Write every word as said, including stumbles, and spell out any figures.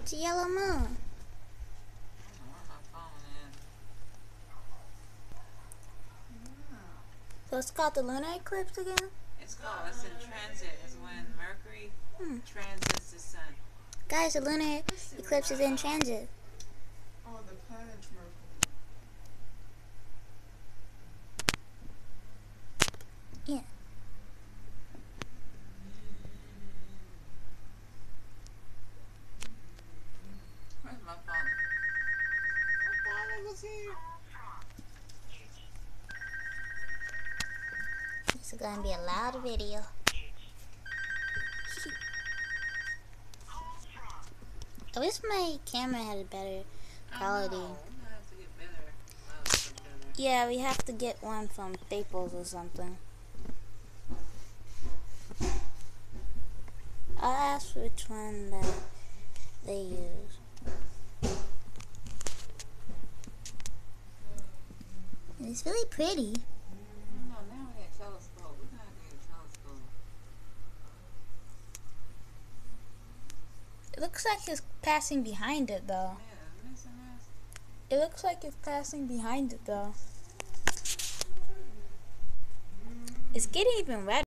It's a yellow moon. So it's called the lunar eclipse again? It's called, it's in transit. It's when Mercury hmm. transits the sun. Guys, the lunar eclipse is in transit. Oh, the planet Mercury. Yeah. Where's my phone? I thought it was here. This is gonna be a loud video. I wish my camera had a better quality. I know. We have to get better. Well, better. Yeah, we have to get one from Staples or something. I'll ask which one that they use. It's really pretty. No, now we got telescope. We gotta get a telescope. It looks like it's passing behind it though. Yeah, missing us. It looks like it's passing behind it though. It's getting even redder.